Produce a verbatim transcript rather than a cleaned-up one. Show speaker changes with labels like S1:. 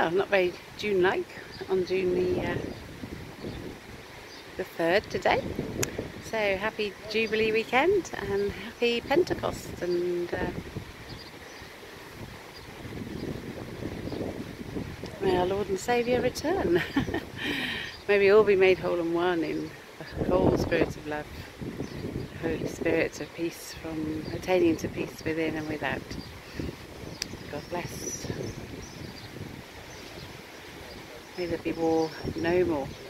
S1: well, not very June-like on June the, uh, the third today. So happy Jubilee weekend and happy Pentecost, and uh, may our Lord and Saviour return. May we all be made whole and one in the whole spirit of love, the Holy Spirit of peace, from attaining to peace within and without. God bless. May there be war no more.